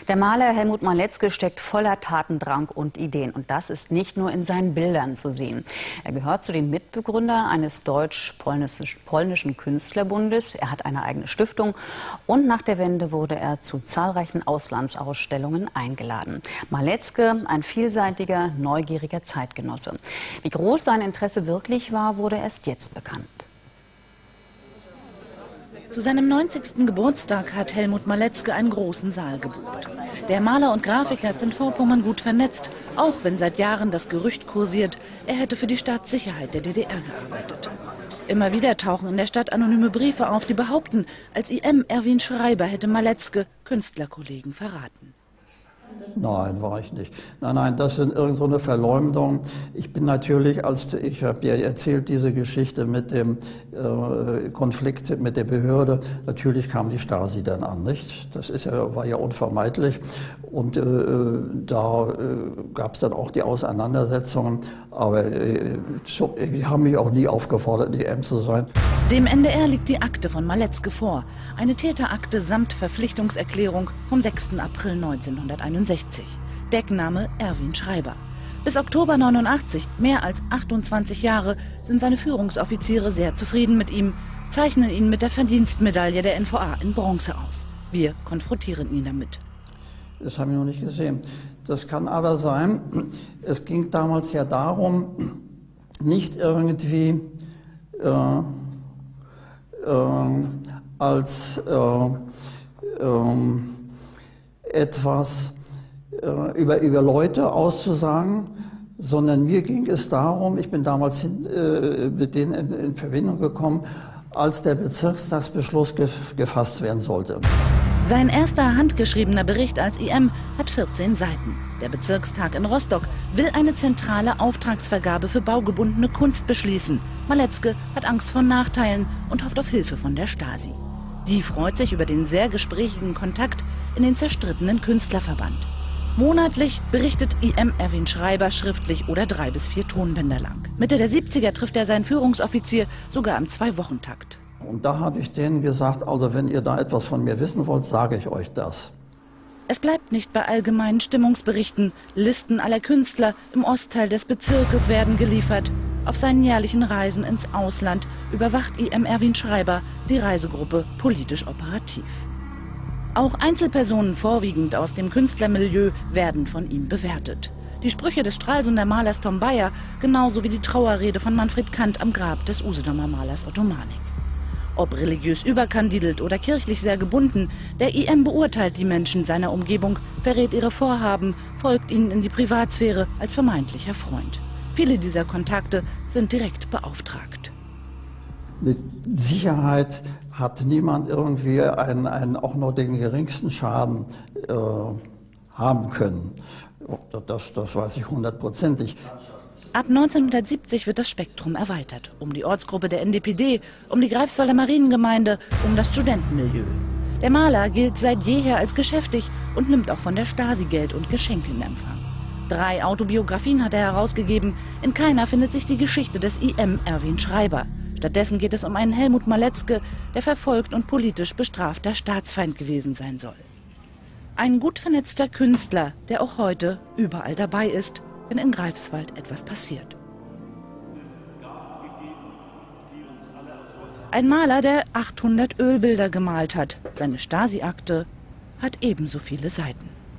Der Maler Helmut Maletzke steckt voller Tatendrang und Ideen. Und das ist nicht nur in seinen Bildern zu sehen. Er gehört zu den Mitbegründern eines deutsch-polnischen Künstlerbundes. Er hat eine eigene Stiftung. Und nach der Wende wurde er zu zahlreichen Auslandsausstellungen eingeladen. Maletzke, ein vielseitiger, neugieriger Zeitgenosse. Wie groß sein Interesse wirklich war, wurde erst jetzt bekannt. Zu seinem 90. Geburtstag hat Helmut Maletzke einen großen Saal gebucht. Der Maler und Grafiker ist in Vorpommern gut vernetzt, auch wenn seit Jahren das Gerücht kursiert, er hätte für die Staatssicherheit der DDR gearbeitet. Immer wieder tauchen in der Stadt anonyme Briefe auf, die behaupten, als IM Erwin Schreiber hätte Maletzke Künstlerkollegen verraten. Nein, war ich nicht. Nein, das sind irgend so eine Verleumdung. Ich bin natürlich, ich habe ja erzählt, diese Geschichte mit dem Konflikt mit der Behörde, natürlich kam die Stasi dann an, nicht? Das war ja unvermeidlich. Und da gab es dann auch die Auseinandersetzungen. Aber die haben mich auch nie aufgefordert, DM zu sein. Dem NDR liegt die Akte von Maletzke vor. Eine Täterakte samt Verpflichtungserklärung vom 6. April 1961. Deckname Erwin Schreiber. Bis Oktober 89, mehr als 28 Jahre, sind seine Führungsoffiziere sehr zufrieden mit ihm, zeichnen ihn mit der Verdienstmedaille der NVA in Bronze aus. Wir konfrontieren ihn damit. Das habe ich noch nicht gesehen. Das kann aber sein, es ging damals ja darum, nicht irgendwie als etwas über Leute auszusagen, sondern mir ging es darum, ich bin damals mit denen in Verbindung gekommen, als der Bezirkstagsbeschluss gefasst werden sollte. Sein erster handgeschriebener Bericht als IM hat 14 Seiten. Der Bezirkstag in Rostock will eine zentrale Auftragsvergabe für baugebundene Kunst beschließen. Maletzke hat Angst vor Nachteilen und hofft auf Hilfe von der Stasi. Die freut sich über den sehr gesprächigen Kontakt in den zerstrittenen Künstlerverband. Monatlich berichtet IM Erwin Schreiber schriftlich oder 3 bis 4 Tonbänder lang. Mitte der 70er trifft er seinen Führungsoffizier sogar im 2-Wochentakt. Und da habe ich denen gesagt, also wenn ihr da etwas von mir wissen wollt, sage ich euch das. Es bleibt nicht bei allgemeinen Stimmungsberichten. Listen aller Künstler im Ostteil des Bezirkes werden geliefert. Auf seinen jährlichen Reisen ins Ausland überwacht IM Erwin Schreiber die Reisegruppe politisch operativ. Auch Einzelpersonen, vorwiegend aus dem Künstlermilieu, werden von ihm bewertet. Die Sprüche des Stralsunder Malers Tom Bayer, genauso wie die Trauerrede von Manfred Kant am Grab des Usedomer Malers Otto Manik. Ob religiös überkandidelt oder kirchlich sehr gebunden, der IM beurteilt die Menschen seiner Umgebung, verrät ihre Vorhaben, folgt ihnen in die Privatsphäre als vermeintlicher Freund. Viele dieser Kontakte sind direkt beauftragt. Mit Sicherheit hat niemand irgendwie auch nur den geringsten Schaden haben können. Das weiß ich 100%ig. Ab 1970 wird das Spektrum erweitert. Um die Ortsgruppe der NDPD, um die Greifswalder Mariengemeinde, um das Studentenmilieu. Der Maler gilt seit jeher als geschäftig und nimmt auch von der Stasi Geld und Geschenke in Empfang. 3 Autobiografien hat er herausgegeben. In keiner findet sich die Geschichte des IM Erwin Schreiber. Stattdessen geht es um einen Helmut Maletzke, der verfolgt und politisch bestrafter Staatsfeind gewesen sein soll. Ein gut vernetzter Künstler, der auch heute überall dabei ist, wenn in Greifswald etwas passiert. Ein Maler, der 800 Ölbilder gemalt hat. Seine Stasi-Akte hat ebenso viele Seiten.